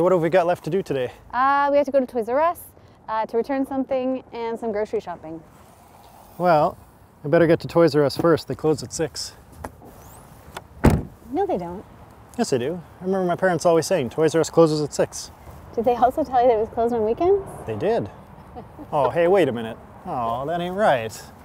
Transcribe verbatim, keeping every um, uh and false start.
So what have we got left to do today? Uh, we have to go to Toys R Us uh, to return something and some grocery shopping. Well, I better get to Toys R Us first. They close at six. No, they don't. Yes, they do. I remember my parents always saying Toys R Us closes at six. Did they also tell you that it was closed on weekends? They did. Oh, hey, wait a minute. Oh, that ain't right.